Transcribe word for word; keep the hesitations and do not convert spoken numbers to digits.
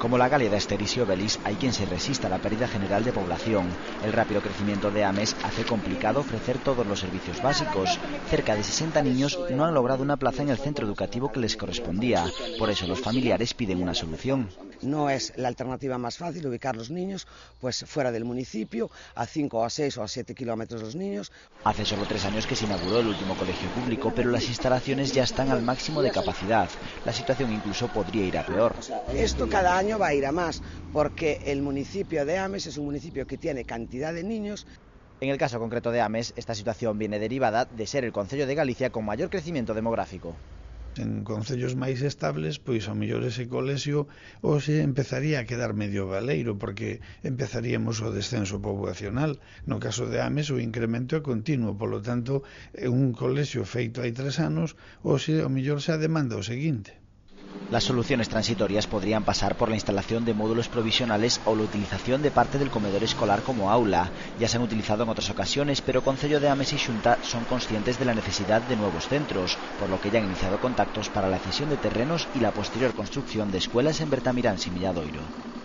Como la Galia de Asterix y Obelix, hay quien se resista a la pérdida general de población. El rápido crecimiento de Ames hace complicado ofrecer todos los servicios básicos. Cerca de sesenta niños no han logrado una plaza en el centro educativo que les correspondía. Por eso los familiares piden una solución. No es la alternativa más fácil ubicar los niños pues fuera del municipio, a cinco, a seis o a siete kilómetros los niños. Hace solo tres años que se inauguró el último colegio público, pero las instalaciones ya están al máximo de capacidad. La situación incluso podría ir a peor. Esto cada año va a ir a más, porque el municipio de Ames es un municipio que tiene cantidad de niños. En el caso concreto de Ames, esta situación viene derivada de ser el concello de Galicia con mayor crecimiento demográfico. En concellos máis estables, pois ao mellor ese colexio hoxe empezaría a quedar medio baleiro, porque empezaríamos o descenso poblacional. No caso de Ames o incremento é continuo, polo tanto, un colexio feito hai tres anos, hoxe ao mellor xa demanda o seguinte. Las soluciones transitorias podrían pasar por la instalación de módulos provisionales o la utilización de parte del comedor escolar como aula. Ya se han utilizado en otras ocasiones, pero Concello de Ames y Xunta son conscientes de la necesidad de nuevos centros, por lo que ya han iniciado contactos para la cesión de terrenos y la posterior construcción de escuelas en Bertamiráns y Milladoiro.